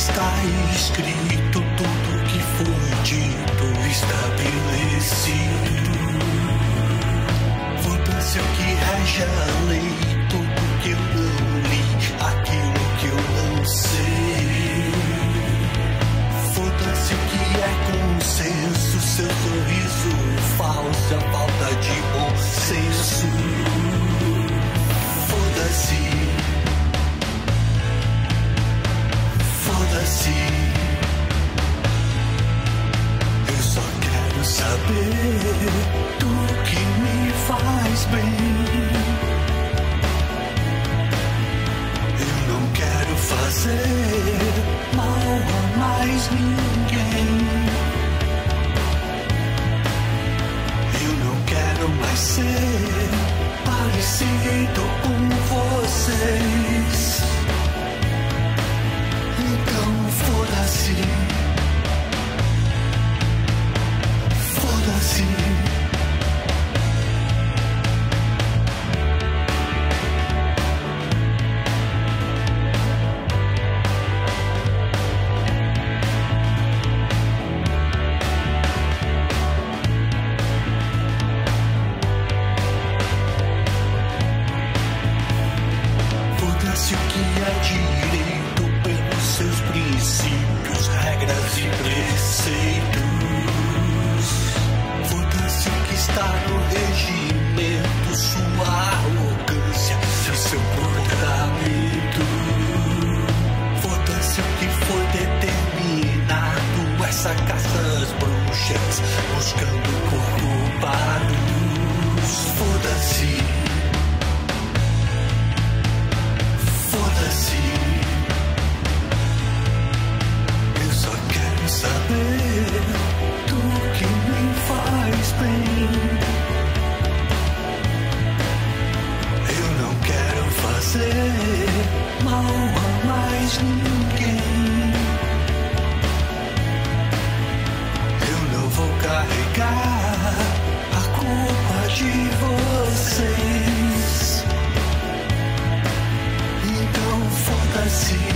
está escrito, tudo que foi dito, estabelecido. Foda-se o que rege a lei, tudo que eu não li, aquilo que eu não sei. Foda-se o que é consenso, seu sorriso falso, a falta de bom senso. Foda-se. Foda-se, eu só quero saber tudo que me faz bem. Eu não quero fazer mal a mais ninguém. Eu não quero mais ser parecido com vocês. Então foda-se, foda-se. Foda-se o que é direito pelos seus princípios, regras e preceitos. Foda-se o que está no regimento, sua arrogância e seu comportamento. Foda-se o que foi determinado, essa caça às bruxas, buscando culpados. Foda-se. Foda-se, eu só quero saber tudo que me faz bem. Eu não quero fazer mal a mais ninguém. Eu não vou carregar a culpa de vocês. Então foda-se.